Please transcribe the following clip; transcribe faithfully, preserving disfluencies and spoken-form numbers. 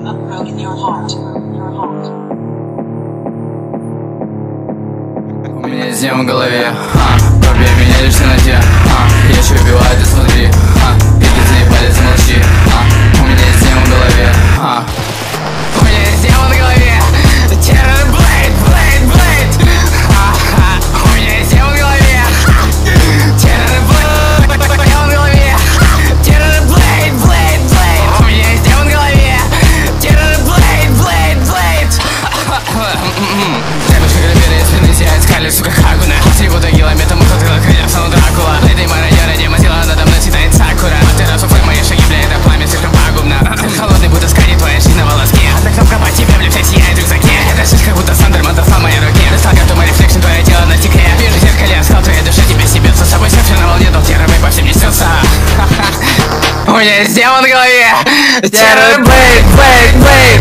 У меня есть демон в голове, а, пробей меня лишь в темноте, а, я еще убиваю изнутри, а, и ты заебали, замолчи, а, у меня есть демон в голове, а, у меня есть демон в голове, TERRORBLADE, Blade, Blade, а, а, у меня есть демон в голове, TERRORBLADE, демон в голове, TERRORBLADE, Blade, Blade, у меня есть демон в голове, TERRORBLADE, Blade, Blade. Девушка грабили из спины, сияет скали, сука, Хагуна. Всего до километра, муха тыла, крылья, стану Дракула. Леди мародера, дема сила, надо мной цветает сакура. Материалы, мои шаги, бля, это пламя слишком пагубно. Холодный, будто скани, твоя жизнь на волоске. Одна кнопка по тебе, бля, вся сияет в рюкзаке. Эта жизнь, как будто Сандерман, достал в моей руке. Достал карту, мой рефлекшн, твое тело на стекле. Вижу в зеркале, сказал, твоя душа тебе себется. С собой серфер на волне, дал терроры по всем несется. У меня есть демон в голове. TERRORBLADE, Blade, Blade.